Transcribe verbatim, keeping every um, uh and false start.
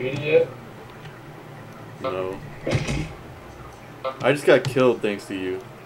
Idiot. No. I just got killed thanks to you.